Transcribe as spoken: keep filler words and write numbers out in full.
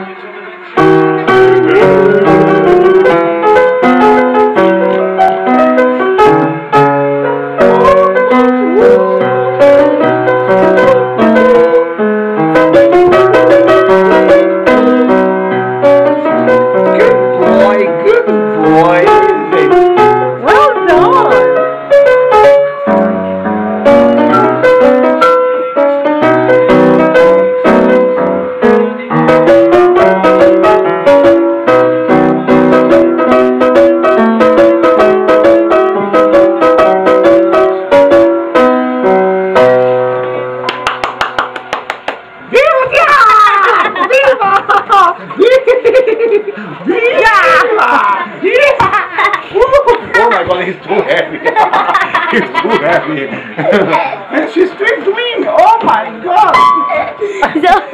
Oh my God, he's too heavy. He's too heavy. And she's still doing. Oh my God.